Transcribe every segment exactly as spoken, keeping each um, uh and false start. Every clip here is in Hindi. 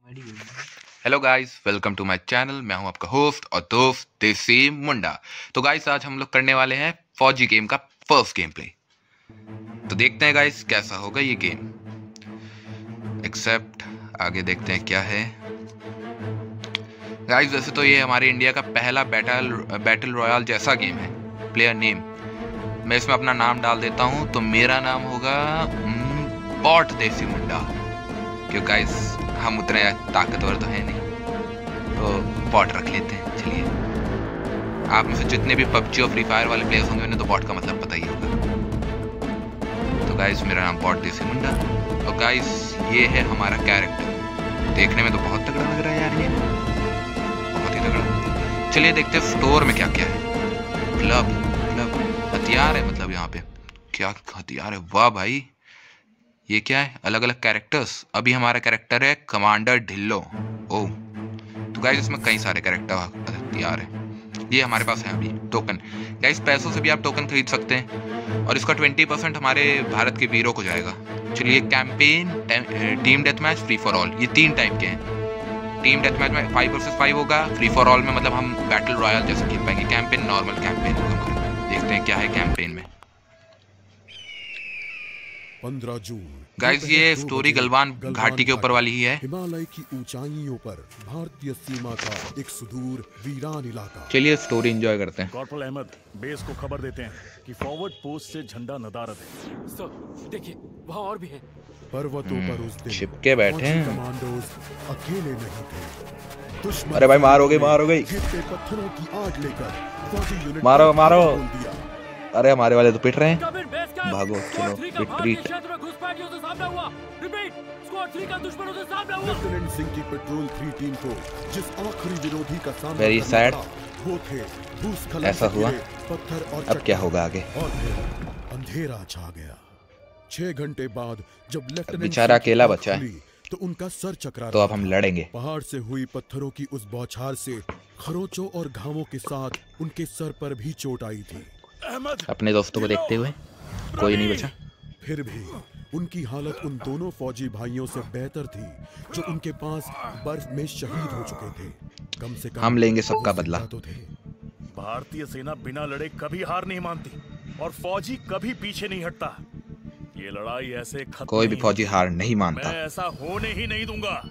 Hello guys, welcome to my channel. मैं हूं आपका होस्ट और दोस्त देसी मुंडा। तो गाइस, आज हम लोग करने वाले हैं फौजी गेम का फर्स्ट गेम प्ले। तो देखते हैं गाइस कैसा होगा ये गेम। एक्सेप्ट आगे देखते हैं क्या है। गाइस, वैसे तो ये हमारे इंडिया का पहला बैटल बैटल रॉयल जैसा गेम है। प्लेयर नेम मैं इसमें अपना नाम डाल देता हूं। तो मेरा नाम होगा बॉट देसी मुंडा, क्योंकि गाइस हम उतने ताकतवर तो हैं नहीं, तो बॉट रख लेते हैं। चलिए, आप में से जितने भी पबजी और फ्री फायर वाले प्लेयर्स होंगे उन्हें तो बॉट का मतलब पता ही होगा। तो गाइस, मेरा नाम बॉट देसी मुंडा और गाइस ये है हमारा कैरेक्टर। देखने में तो बहुत तगड़ा लग रहा है यार, ये बहुत ही तगड़ा। चलिए देखते हैं स्टोर में क्या क्या है। क्लब क्लब हथियार है, मतलब यहाँ पे क्या हथियार है। वाह भाई, ये क्या है? अलग अलग कैरेक्टर्स। अभी हमारा कैरेक्टर है कमांडर ढिल्लो। ओह, तो गाइस इसमें कई सारे कैरेक्टर हथियार है। ये हमारे पास है अभी टोकन। गाइस, पैसों से भी आप टोकन खरीद सकते हैं और इसका ट्वेंटी परसेंट हमारे भारत के वीरों को जाएगा। चलिए, campaign, team death match, free for all, ये तीन टाइप के हैं। टीम डेथ मैच में फाइव वर्सेस फाइव होगा। फ्री फॉर ऑल में मतलब हम बैटल रॉयल जैसे खेल पाएंगे। कैंपेन नॉर्मल कैंपेन होगा हमारा। देखते हैं क्या है कैंपेन में। पंद्रह जून गाइस, ये स्टोरी गलवान घाटी के ऊपर वाली ही है। हिमालय की ऊंचाइयों पर भारतीय सीमा का एक सुदूर वीरान इलाका। चलिए स्टोरी एंजॉय करते हैं। कॉर्पोरल अहमद बेस को खबर देते हैं कि फॉरवर्ड पोस्ट से झंडा नदारद है। सर देखिए, वहाँ और भी है। पर्वतों पर उस दिन छिपके बैठे हैं। कमांडोज अकेले नहीं थे। दुश्मन अरे भाई, मार हो गई, मार हो गई। पत्थरों की आग लेकर फौजी यूनिट मारो मारो। खोल दिया। अरे हमारे वाले तो पिट रहे हैं। भागो, चलो रिट्रीट। लेफ्टिनेंट सिंह की पेट्रोल थ्री टीम को जिस आखिरी विरोधी का सामना वेरी सैड। वो थे भूस्खलन ऐसा से हुआ। घिरे पत्थर और अब क्या होगा आगे? और फिर अंधेरा छा गया। छह घंटे बाद जब लेफ्टिनेंट बेचारा अकेला बचा है, तो उनका सर चकरा तो अब हम लड़ेंगे। पहाड़ से हुई पत्थरों की उस बौछार से खरोचों और घावों के साथ उनके सर पर भी चोट आई थी। अपने दोस्तों को देखते हुए कोई नहीं बचा। फिर भी उनकी हालत उन दोनों फौजी भाइयों से बेहतर थी जो उनके पास बर्फ में शहीद हो चुके थे। कम से कम हम लेंगे सबका बदला। तो थे। भारतीय सेना बिना लड़े कभी हार नहीं मानती और फौजी कभी पीछे नहीं हटता। ये लड़ाई ऐसे खत्म कोई भी फौजी हार नहीं मानता। मैं ऐसा होने ही नहीं दूंगा।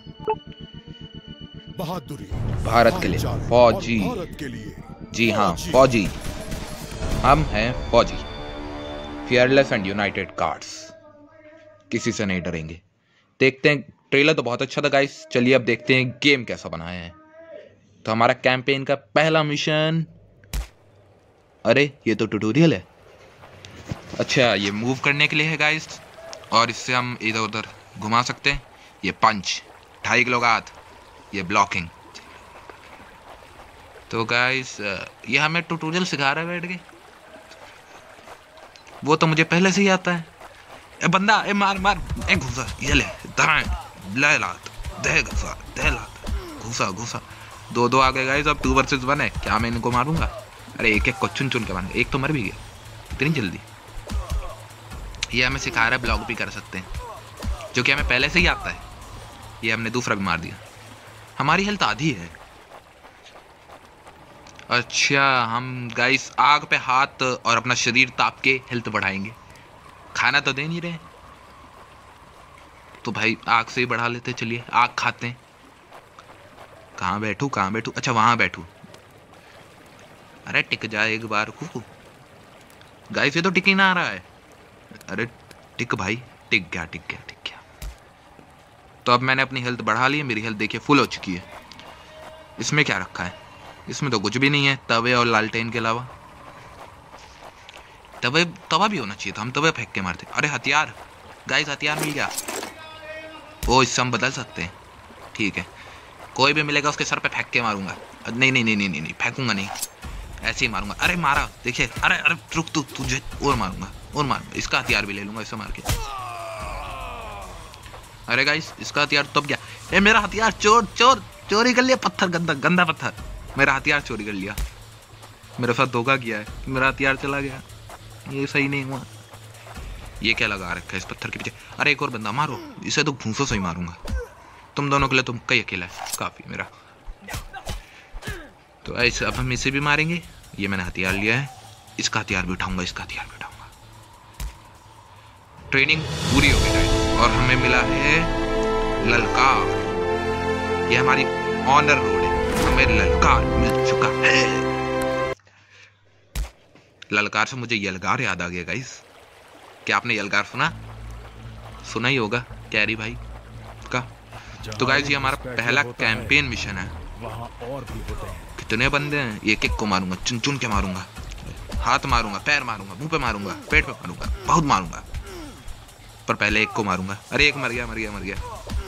बहादुरी भारत के लिए फौजी। भारत के लिए जी हाँ, फौजी। हम हैं फौजी, फियरलेस एंड यूनाइटेड गार्ड्स। किसी से नहीं डरेंगे। देखते हैं, ट्रेलर तो बहुत अच्छा था गाइस। चलिए अब देखते हैं गेम कैसा बनाया है। तो हमारा कैंपेन का पहला मिशन, अरे ये तो ट्यूटोरियल है। अच्छा, ये मूव करने के लिए है गाइस, और इससे हम इधर उधर घुमा सकते हैं। ये पंच, ढाई किलो का हाथ, ये ब्लॉकिंग। तो गाइस, ये हमें ट्यूटोरियल सिखा रहा है बैठ के। वो तो मुझे पहले से ही आता है। ए बंदा, ए मार मार, ए घुसा, ये ले दाएं, ले लात, दे घुसा, दे लात, घुसा घुसा। दो दो आ गए गाइस। अब टू वर्सेस वन है। क्या मैं इनको मारूंगा? अरे एक एक को चुन चुन के मारूंगा। एक तो मर भी गया इतनी जल्दी। ये हमें सिखा रहा है ब्लॉक भी कर सकते हैं, जो कि हमें पहले से ही आता है। ये हमने दूसरा भी मार दिया। हमारी हेल्थ आधी है। अच्छा, हम गाइस आग पे हाथ और अपना शरीर ताप के हेल्थ बढ़ाएंगे। खाना तो दे नहीं रहे, तो भाई आग से ही बढ़ा लेते। चलिए आग खाते हैं। कहाँ बैठूं कहाँ बैठूं? अच्छा, वहां बैठूं। अरे टिक जाए एक बार को। गाइस, ये तो टिक ही ना आ रहा है। अरे टिक भाई, टिक गया टिक गया टिक गया। तो अब मैंने अपनी हेल्थ बढ़ा ली है। मेरी हेल्थ देखिए फुल हो चुकी है। इसमें क्या रखा है? इसमें तो कुछ भी नहीं है, तवे और लालटेन के अलावा। तवे तवा भी होना चाहिए था, हम तवे फेंक के मारते। अरे हथियार गाइस, हथियार मिल गया। वो इससे हम बदल सकते हैं। ठीक है, कोई भी मिलेगा उसके सर पे फेंक के मारूंगा। नहीं नहीं नहीं नहीं नहीं, नहीं फेंकूंगा नहीं, ऐसे ही मारूंगा। अरे मारा, देखिए। अरे अरे रुक, तू तुझे और मारूंगा और मार। इसका हथियार भी ले लूंगा इससे मार के। अरे गाइस, इसका हथियार तो गया। ए मेरा हथियार चोर चोर चोरी कर लिया। पत्थर, गंदा गंदा पत्थर, मेरा हथियार चोरी कर लिया। मेरे साथ धोखा किया है, मेरा हथियार चला गया। ये सही नहीं हुआ। ये क्या लगा रखा है इस पत्थर के पीछे? अरे एक और बंदा, मारो इसे। तो घूंसों से ही मारूंगा। तुम दोनों के लिए तुम कई अकेला है काफी मेरा। तो ऐसे अब हम इसे भी मारेंगे। ये मैंने हथियार लिया है, इसका हथियार भी उठाऊंगा, इसका हथियार भी उठाऊंगा। ट्रेनिंग पूरी हो गई गाइस और हमें मिला है ललकार। ये हमारी ऑनर रोड है, हमें ललकार मिल चुका है। ललकार से मुझे यलगार याद आ गया गाइस। क्या आपने यलगार सुना सुना ही होगा कैरी भाई का। तो गाइस ये हमारा पहला कैंपेन मिशन है। वहाँ और भी होते हैं। कितने बंदे हैं? एक एक को मारूंगा, चुन चुन के मारूंगा, हाथ मारूंगा, पैर मारूंगा, मुंह पे मारूंगा, पेट पे मारूंगा, बहुत मारूंगा, पर पहले एक को मारूंगा। अरे एक मर गया मर गया मर गया।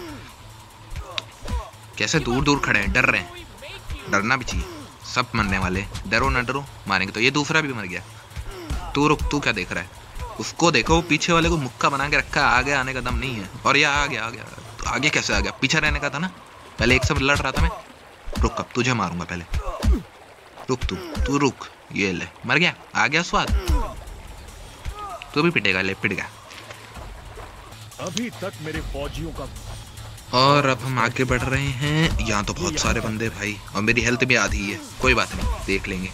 कैसे दूर दूर खड़े हैं, डर रहे हैं। डरना भी चाहिए, सब मरने वाले। डरो ना डरो, मारेंगे। तो ये दूसरा भी मर गया। तू रुक, तू क्या देख रहा है? उसको देखो, वो पीछे वाले को मुक्का बना के रखा है, आगे आने का दम नहीं है। और ये आ गया आ गया। तो आगे कैसे आ गया? पीछे रहने का था ना, पहले एक सब लड़ रहा था मैं। रुक, अब तुझे मारूंगा पहले। रुक तू तू रुक। ये ले, मर गया, आ गया स्वाद। तू भी पिटेगा, ले पिट गया। अभी तक मेरे फौजियों का। और अब हम आगे बढ़ रहे हैं। यहाँ तो बहुत सारे बंदे भाई, और मेरी हेल्थ भी आधी है। कोई बात नहीं, देख लेंगे।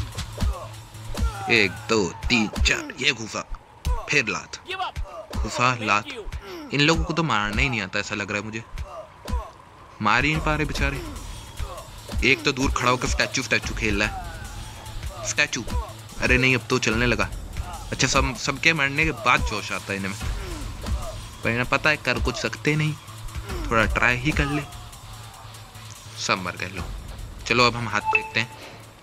एक दो तीन चार, ये घुसा, फिर लात, घुसा लात। इन लोगों को तो मारना ही नहीं आता, ऐसा लग रहा है मुझे। मार ही नहीं पा रहे बेचारे। एक तो दूर खड़ा होकर स्टैचू स्टैचू खेल रहा है। स्टैचू, अरे नहीं अब तो चलने लगा। अच्छा, सब सबके मरने के बाद जोश आता है इन्हें में। पर इन्हें पता है कर कुछ सकते नहीं, थोड़ा ट्राई ही कर ले। सब मर गए लोग। चलो अब हम हाथ सेकते हैं,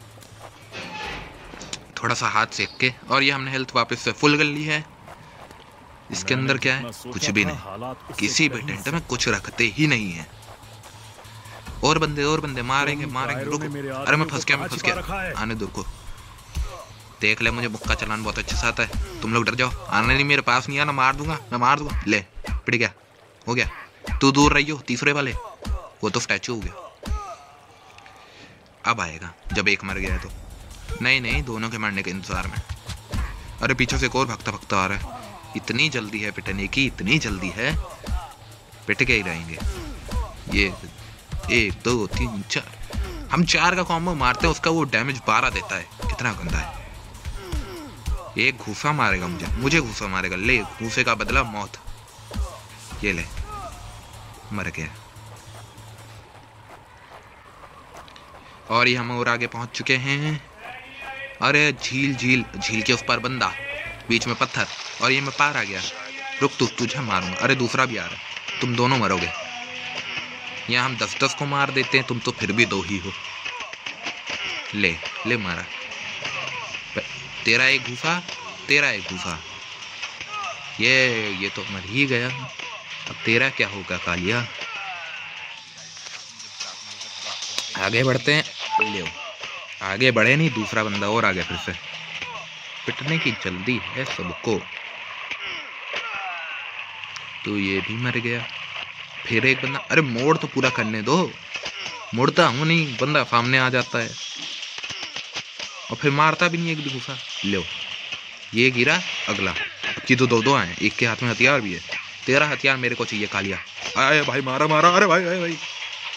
थोड़ा सा हाथ सेक के। और ये हमने हेल्थ वापस से फुल कर ली है। इसके अंदर क्या है? कुछ भी नहीं। किसी भी टेंट में कुछ रखते ही नहीं है। और बंदे और बंदे मारेंगे मारेंगे। रुको, अरे मैं फंस गया मैं फंस गया। आने दो को। देख ले, मुझे मुक्का चलाना बहुत अच्छे से आता है। तुम लोग डर जाओ, आने नहीं, मेरे पास नहीं आना, मार दूंगा मैं, मार दूंगा। ले, पिट गया, हो गया। तू दूर रही हो, तीसरे वाले वो तो स्टैचू हो गया। अब आएगा जब एक मर गया है तो। नहीं नहीं, दोनों के मरने के इंतजार में। अरे पीछे से एक और भगता भगता आ रहा है। इतनी जल्दी है पिटने की, इतनी जल्दी है, पिट के ही रहेंगे। ये एक दो तीन चार, हम चार का कॉम्बो मारते हैं, उसका वो डैमेज बारह देता है। कितना गंदा है। एक घूसा मारेगा मुझे, मुझे घूसा मारेगा। ले, घूसे का बदला मौत। ये ले, मर गया। और ये हम और आगे पहुंच चुके हैं। अरे झील झील झील के उस पार बंदा, बीच में पत्थर, और ये मैं पार आ गया। रुक, तू तुझे मारूंगा। अरे दूसरा भी आ रहा है, तुम दोनों मरोगे। यहाँ हम दस दस को मार देते हैं, तुम तो फिर भी दो ही हो। ले ले, मारा। तेरा एक घुसा, तेरा एक घुसा। ये ये तो मर ही गया। अब तेरा क्या होगा कालिया? आगे बढ़ते हैं। ले, आगे बढ़े नहीं, दूसरा बंदा और आ गया फिर से। पिटने की जल्दी है सबको। तो ये भी मर गया। फिर एक बंदा। अरे मोड़ तो पूरा करने दो। मुड़ता हूँ नहीं, बंदा सामने आ जाता है और फिर मारता भी नहीं एक भी घुसा। लो, ये गिरा, अगला। की तो दो दो आए, एक के हाथ में हथियार भी है। तेरा हथियार मेरे को चाहिए कालिया। अरे भाई मारा मारा, अरे भाई भाई भाई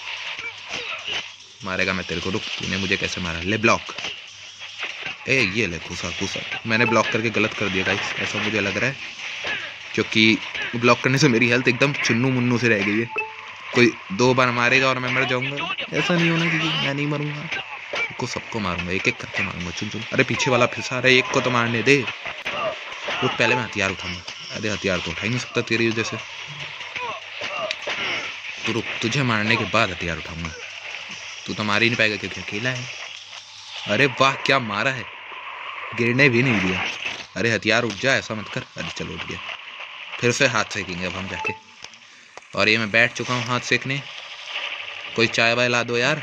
मारेगा मैं तेरे को। रुक, तूने मुझे कैसे मारा? ले ब्लॉक। ए ये ले, घुसा घुसा। मैंने ब्लॉक करके गलत कर दिया गाइस, ऐसा मुझे लग रहा है, क्योंकि ब्लॉक करने से मेरी हेल्थ एकदम चुन्नू मुन्नू से रह गई है। कोई दो बार मारेगा और मैं मर जाऊंगा, ऐसा नहीं होना चाहिए। मैं नहीं मरूंगा, को सबको मारूंगा, एक एक करके मारूंगा। चुन चुन। अरे पीछे वाला फिसा रहा है, एक को तो मारने दे। रुक, पहले मैं हथियार उठाऊंगा। अरे हथियार तो उठा ही नहीं सकता तेरी वजह से। तो रुक, तुझे मारने के बाद हथियार उठाऊंगा। तू तो मार ही नहीं पाएगा क्योंकि अकेला है। अरे वाह, क्या मारा है, गिरने भी नहीं दिया। अरे हथियार उठ जा, ऐसा मत कर। अरे चलो उठ गया। फिर से हाथ सेकेंगे अब हम जाके। और ये मैं बैठ चुका हूँ हाथ सेकने। कोई चाय वाय ला दो यार।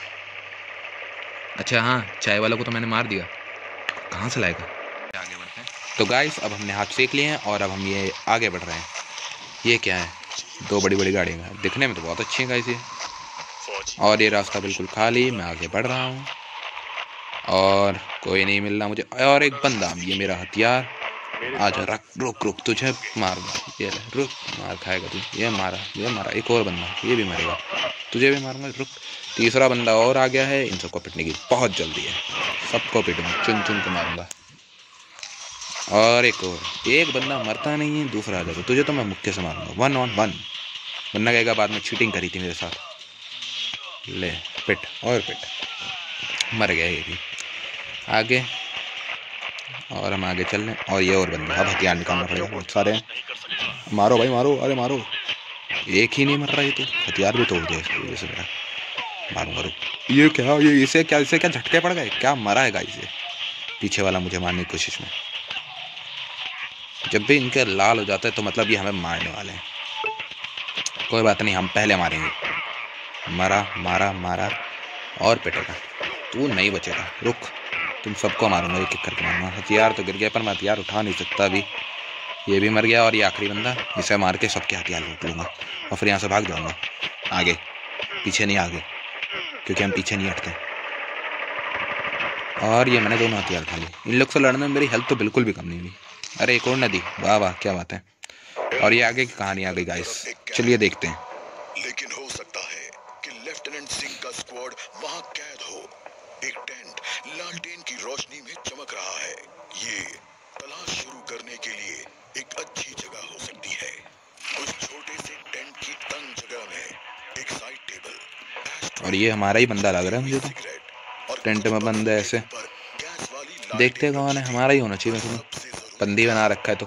अच्छा हाँ, चाय वाला को तो मैंने मार दिया, कहाँ से लाएगा? आगे बढ़ते हैं। तो गाइस अब हमने हाथ सेक लिए हैं और अब हम ये आगे बढ़ रहे हैं। ये क्या है? दो बड़ी बड़ी गाड़ियाँ हैं, दिखने में तो बहुत अच्छी हैं गाइस ये। और ये रास्ता बिल्कुल खाली, मैं आगे बढ़ रहा हूँ और कोई नहीं मिल रहा मुझे। और एक बंदा, ये मेरा हथियार, आजा, रख, रुक रुक, तुझे मारूंगा, ये ले, रुक, मार खाएगा तू, ये मारा, ये मारा, एक और बंदा, ये भी मरेगा, तुझे भी मारूंगा, रुक, तीसरा बंदा और आ गया है, इन सबको पिटने की बहुत जल्दी है, सबको पिटूंगा, चुन चुन के मारूंगा, और एक और, एक बंदा मरता नहीं है, दूसरा आ जाएगा, तुझे तो मैं मुक्के से मारूंगा, वन ऑन वन, बंदा कहेगा बाद में चीटिंग करी थी मेरे साथ, ले पिट और पिट, मर गया ये भी, आगे, और हम आगे चल रहे हैं, और ये और बंदा, अब हथियार निकालना पड़ेगा, बहुत सारे हैं, मारो भाई मारो, अरे मारो, एक ही नहीं मर रहा है तो हथियार भी तोड़ दिया इसकी वजह से मेरा, मारूंगा, रुक, ये क्या, ये इसे क्या, इसे क्या झटके पड़ गए, क्या मरा है गाइस ये, पीछे वाला मुझे मारने की कोशिश में, जब भी इनके लाल हो जाता है तो मतलब ये हमें मारने वाले हैं, कोई बात नहीं, हम पहले मारेंगे, मरा मारा मारा और पिटेगा, तू नहीं बचेगा, रुक, तुम सबको मारूंगा, एक एक करके मारूंगा, हथियार तो गिर गया पर मैं हथियार उठा नहीं सकता अभी, ये भी मर गया, और ये आखिरी बंदा, इसे मार के सबके हथियार लूट लूँगा और फिर यहाँ से भाग जाऊँगा आगे, पीछे नहीं आगे, क्योंकि हम पीछे नहीं हटते, और ये मैंने दोनों हथियार उठा लिए, इन लोग से लड़ने में मेरी हेल्थ तो बिल्कुल भी कम नहीं हुई, अरे एक और नदी, वाह वाह क्या बात है, और ये आगे की कहानी आ गई गाइस, चलिए देखते हैं। लेकिन हो सकता है कि लेफ्टिनेंट सिंह का स्क्वाड वहां कैद हो, एक टेंट लालटेन की रोशनी में चमक रहा है, ये तलाश शुरू करने के लिए एक अच्छी जगह हो सकती है, उस छोटे से टेंट की तंग जगह में एक साइड टेबल, और ये हमारा ही बंदा लग रहा है मुझे तो, टेंट में बंद है ऐसे, देखते कौन है, हमारा ही होना चाहिए वैसे, बंदी बना रखा है तो,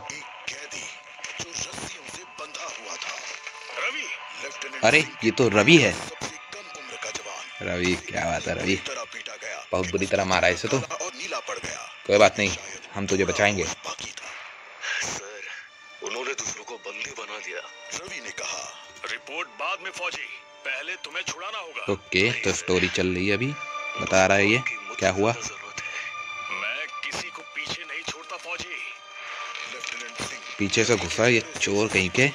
अरे ये तो रवि है, रवि क्या बात है, रवि बहुत बुरी तरह मारा इसे तो, कोई बात नहीं, हम तुझे बचाएंगे, सर उन्होंने दूसरों को बंदी बना दिया, रवि ने कहा, रिपोर्ट बाद में फौजी, पहले तुम्हें छुड़ाना होगा, ओके तो स्टोरी चल रही है अभी, बता रहा है ये क्या हुआ, मैं किसी को पीछे नहीं छोड़ता फौजी, लेफ्टिनेंट सिंह पीछे से घुसा ये चोर कहीं के,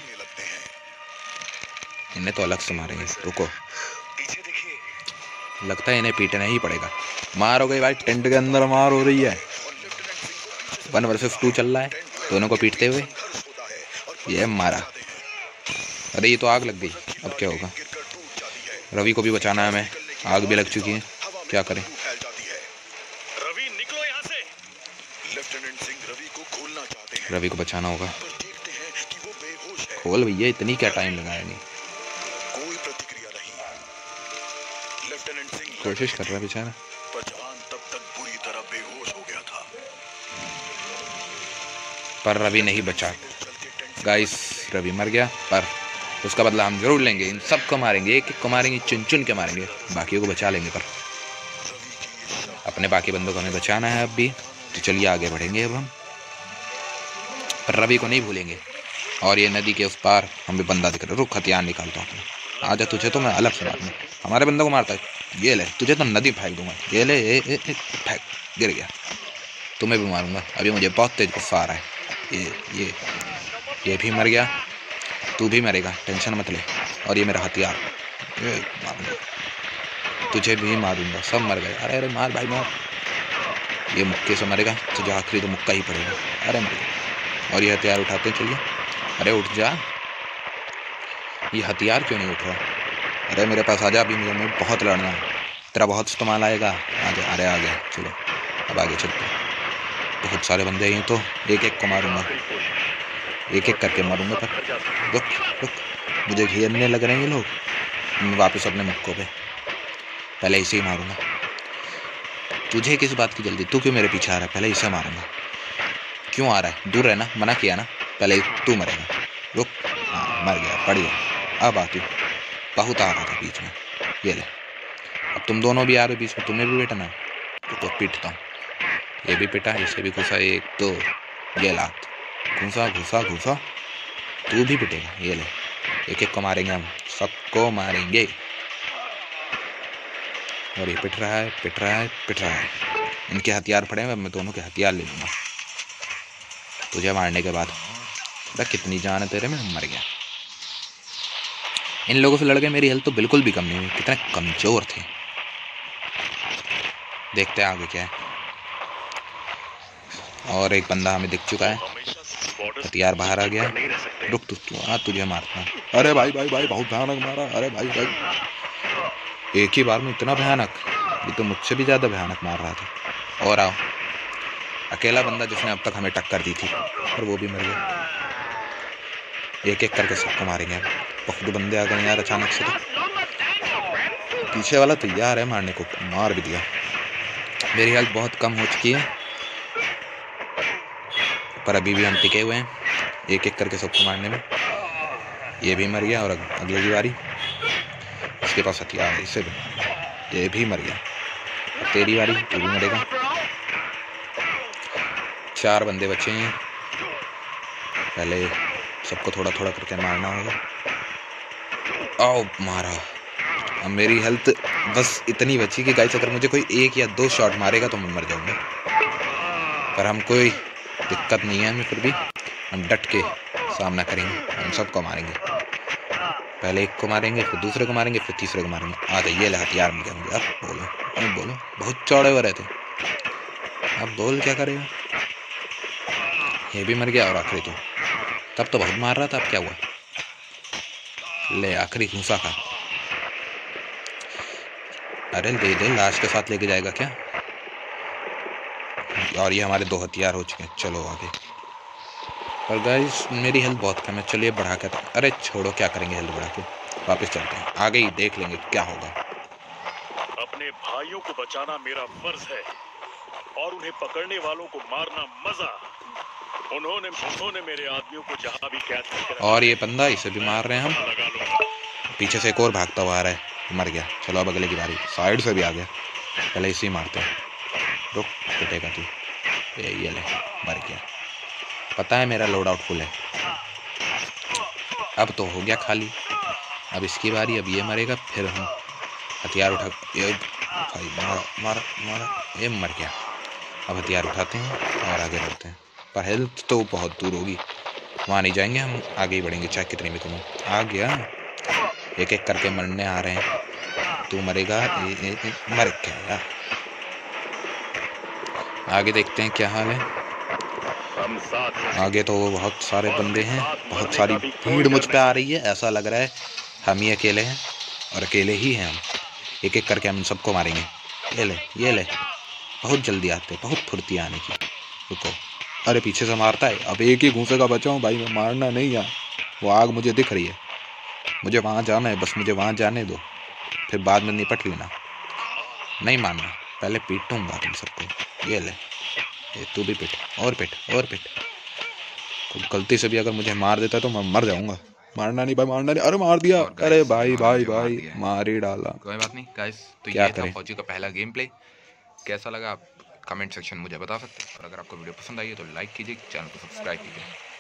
इन्हें तो अलग से मारेंगे, रुको, पीछे देखिए, लगता है इन्हें पीटना ही पड़ेगा, मार हो गई भाई, टेंट के अंदर मार हो रही है, वन वर्सेस टू चल रहा है, दोनों को पीटते हुए, ये मारा, अरे ये तो आग लग गई, अब क्या होगा, रवि को भी बचाना है हमें, आग भी लग चुकी है, क्या करें, रवि निकलो यहाँ से, लेफ्टिनेंट सिंह रवि को खोलना चाहते हैं, रवि को बचाना होगा, पर देखते हैं कि वो बेहोश है, खोल भैया, इतनी क्या टाइम लगाया, नहीं कोई प्रतिक्रिया नहीं, लेफ्टिनेंट सिंह कोशिश कर रहा है बेचारा, पर जवान तब तक बुरी तरह बेहोश हो गया था, पर रवि नहीं बचा, गाइस रवि मर गया, पर उसका बदला हम जरूर लेंगे, इन सबको मारेंगे, एक एक को मारेंगे, चुन चुन के मारेंगे, बाकियों को बचा लेंगे, पर अपने बाकी बंदों को हमें बचाना है अब भी, तो चलिए आगे बढ़ेंगे अब हम, पर रवि को नहीं भूलेंगे, और ये नदी के उस पार हम भी बंदा दिख रहा है, रुक हथियार निकालता हूँ, आजा तुझे तो मैं अलग से मारूंगा, हमारे बंदों को मारता है, ये ले तुझे तो नदी फेंक दूंगा, ये ले ए, ए, ए, फेंक, गिर गया, तुम्हें भी मारूंगा, अभी मुझे बहुत तेज गुस्सा आ रहा है, ये ये ये भी मर गया, तू भी मरेगा, टेंशन मत ले, और ये मेरा हथियार, मारूंगा, तुझे भी मारूंगा, सब मर गए, अरे अरे मार भाई मार, ये मुक्के से मरेगा, तुझे आखिरी तो मुक्का ही पड़ेगा, अरे मर गया, और ये हथियार उठाते हैं, चलिए, अरे उठ जा, ये हथियार क्यों नहीं उठ रहा, अरे मेरे पास आजा, अभी मुझे बहुत लड़ना है, तेरा बहुत इस्तेमाल आएगा, आजा, अरे आ गया, चलो अब आगे चलते हैं, बहुत सारे बंदे हैं तो एक एक को मारूंगा, एक एक करके मारूंगा, पर रुक रुक, मुझे घेरने लग रहे हैं ये लोग, मैं वापस अपने मुक्कों पे, पहले इसे ही मारूंगा, तुझे किस बात की जल्दी, तू क्यों मेरे पीछे आ रहा है, पहले इसे मारूंगा, क्यों आ रहा है, दूर रहना, मना किया ना, पहले तू मरेगा, रुक, हाँ मर गया, पड़ गया, अब आ तू, बहुत आ रहा था बीच में, ये ले, अब तुम दोनों भी आ रहे हो बीच में, तुम्हें भी बैठना है, तो पीटता हूँ, ये भी पिटा, इसे भी घुसा, एक दो, ये लात, घुसा घुसा घुसा, तू भी पिटेगा, ये ले, एक एक को मारेंगे हम, सबको मारेंगे, और ये पिट रहा है, पिट रहा है, पिट रहा है, इनके हथियार पड़े हैं, मैं दोनों के हथियार ले लूँगा, तुझे मारने के बाद, अरे कितनी जान है तेरे में, मर गया, इन लोगों से लड़ के मेरी हेल्थ तो बिल्कुल भी कम नहीं हुई, कितने कमजोर थे, देखते हैं आगे क्या है, और एक बंदा हमें दिख चुका है, हथियार बाहर आ गया। रुक तू तू हाँ तुझे मारता। अरे भाई भाई भाई बहुत भयानक मारा। अरे भाई भाई एक ही बार में इतना भयानक, ये तो मुझसे भी ज़्यादा भयानक मार रहा था। और आओ, अकेला बंदा जिसने अब तक हमें टक्कर दी थी और वो भी मर गया। एक एक करके सबको मारेंगे। अब बहुत बंदे आ गए यार अचानक से, तो पीछे वाला तैयार है मारने को, मार भी दिया। मेरी हेल्थ बहुत कम हो चुकी है पर अभी भी हम टिके हुए हैं एक एक करके सबको मारने में। ये भी मर गया और अगले की बारी, इसके पास हथियार है, इसे भी, ये भी मर गया। अब तेरी बारी, तू भी मरेगा। चार बंदे बचे हैं, पहले सबको थोड़ा थोड़ा करके मारना होगा। आओ मारा। अब मेरी हेल्थ बस इतनी बची कि गाइस अगर मुझे कोई एक या दो शॉट मारेगा तो मैं मर जाऊंगा, पर हम कोई दिक्कत नहीं है हमें, फिर भी हम डट के सामना करेंगे। हम सबको मारेंगे, पहले एक को मारेंगे, फिर दूसरे को मारेंगे, फिर तीसरे को मारेंगे। आ जाइए, हथियार मिल गया मुझे। अब बोलो, अब बोलो, बहुत चौड़े हो रहे थे, अब बोल क्या करेगा। ये भी मर गया और आखिरी तो, तब तो बहुत मार रहा था, अब क्या हुआ। ले आखिरी घूसा खा। अरे दे दे, लाश के साथ लेके जाएगा क्या। और ये हमारे दो हथियार हो चुके हैं, चलो आगे। और गाइस मेरी हेल्थ बहुत कम है, चलिए बढ़ा कर। अरे छोड़ो, क्या करेंगे हेल्थ बढ़ा के, वापस चलते हैं, आगे ही देख लेंगे क्या होगा। अपने भाइयों को बचाना मेरा फर्ज है और उन्हें पकड़ने वालों को मारना मजा। उन्होंने उन्होंने मेरे आदमियों को जहां भी कैद करके रखा। और ये बंदा, इसे भी मार रहे हैं हम। पीछे से एक और भागता हुआ आ रहा है, मर गया। चलो अब अगले की बारी, साइड से भी आ गया, पहले इसी मारते हैं। रुक, पिटेगा तू। ये ये ले, मर गया। पता है मेरा लोड आउट फुल है। अब तो हो गया खाली, अब इसकी बारी, अब ये मरेगा, फिर हम हथियार उठा, ये भाई मारा मारा मारा, ये मर गया। अब हथियार उठाते हैं और आगे बढ़ते हैं, पर हेल्थ तो बहुत दूर होगी, वहाँ नहीं जाएंगे हम, आगे ही बढ़ेंगे चाहे कितनी भी तुम। आ गया, एक एक करके मरने आ रहे हैं। तू मरेगा, ए, ए, ए, मर गया। आगे देखते हैं क्या हाल है। आगे तो बहुत सारे बंदे हैं, बहुत सारी भीड़ मुझ पे आ रही है। ऐसा लग रहा है हम ही अकेले हैं और अकेले ही हैं हम। एक एक करके हम सबको मारेंगे। ये ले, ये ले, बहुत जल्दी आते, बहुत फुर्ती आने की। रुको, अरे पीछे से मारता है। अब एक ही घूंसे का बचा हूँ भाई, मैं मारना नहीं है। वो आग मुझे दिख रही है, मुझे वहाँ जाना है, बस मुझे वहाँ जाने दो, फिर बाद में निपट लेना। नहीं मारना, पहले पीटूंगा तुम सबको। ये ले, ये तू भी पिट, और पिट, और पिट। कोई गलती से भी अगर मुझे मार देता तो मैं मर जाऊंगा। मारना नहीं भाई, मारना नहीं। अरे मार दिया, अरे भाई भाई भाई मार ही डाला। कोई बात नहीं गाइस, तो ये था फौजी का पहला गेम प्ले। कैसा लगा आप कमेंट सेक्शन में मुझे बता सकते हैं, और अगर आपको वीडियो पसंद आई है तो लाइक कीजिए, चैनल को सब्सक्राइब कीजिए।